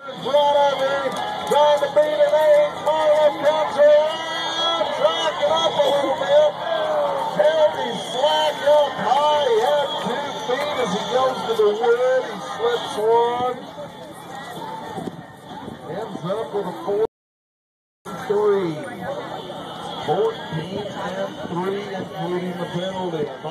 Trying to beat an 8. Marlowe comes around, tracking up a little bit. Held his slack up high. He had 2 feet as he goes to the wood. He slips one. Ends up with a 4-3. 14 and 3, including the penalty.